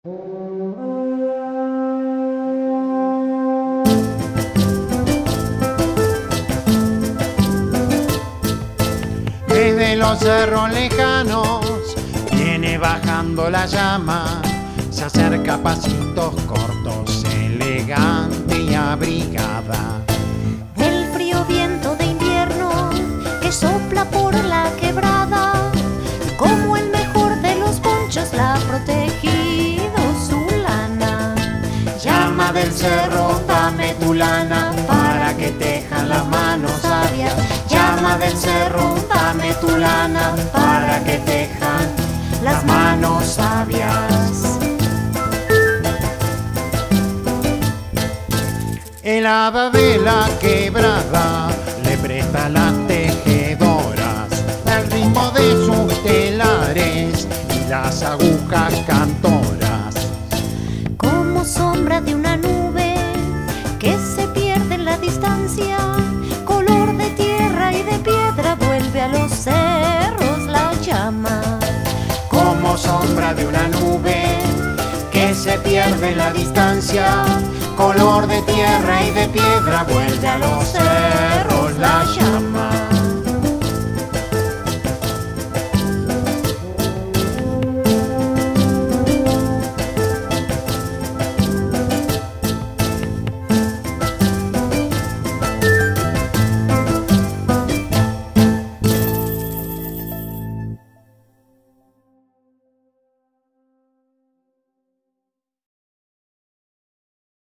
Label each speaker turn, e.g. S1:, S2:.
S1: Desde los cerros lejanos viene bajando la llama, se acerca a pasitos cortos, elegante y abrigada.
S2: Del frío viento de invierno que sopla por la quebrada, como el mejor de los ponchos la ha protegido su lana.
S1: Llama del cerro, dame tu lana para que tejan las manos sabias. Llama del cerro, dame tu lana para que tejan las manos sabias. El hada de la quebrada le presta las tejedoras al ritmo de sus telares y las agujas cantoras.
S2: Como sombra de una nube que se pierde en la distancia, color de tierra y de piedra vuelve a los cerros la llama.
S1: Como sombra de una nube que se pierde en la distancia, color de tierra y de piedra vuelve a los cerros la llama.